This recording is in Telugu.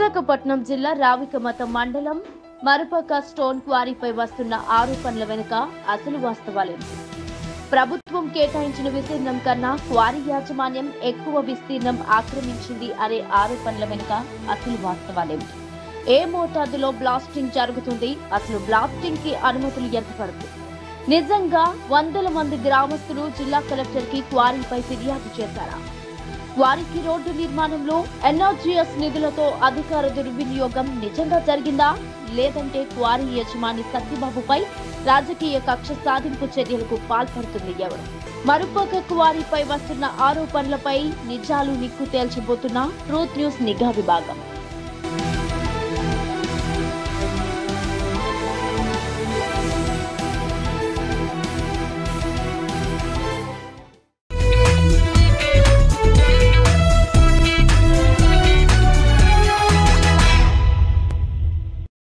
విశాఖపట్నం జిల్లా రావికమతం మండలం మరుపక స్టోన్ క్వారీపై వస్తున్న ఆరోపణల వెనుక అసలు వాస్తవాలేంటి? ప్రభుత్వం కేటాయించిన విస్తీర్ణం కన్నా క్వారీ యాజమాన్యం ఎక్కువ విస్తీర్ణం ఆక్రమించింది అనే ఆరోపణల వెనుక అసలు వాస్తవాలేంటి? ఏ మోతాదులో బ్లాస్టింగ్ జరుగుతుంది? అసలు బ్లాస్టింగ్ కి అనుమతులు ఎంత పడుతుంది? నిజంగా వందల మంది గ్రామస్తులు జిల్లా కలెక్టర్ కి క్వారీపై ఫిర్యాదు చేశారా? క్వారీకి రోడ్డు నిర్మాణంలో ఎన్ఆర్జీఎస్ నిధులతో అధికార దుర్వినియోగం నిజంగా జరిగిందా? లేదంటే క్వారీ యజమాని సత్యబాబుపై రాజకీయ కక్ష సాధింపు చర్యలకు పాల్పడుతుంది ఎవరు? మరుపక క్వారీపై వస్తున్న ఆరోపణలపై నిజాలు నిక్కు తేల్చబోతున్న ట్రూత్ న్యూస్ నిఘా విభాగం.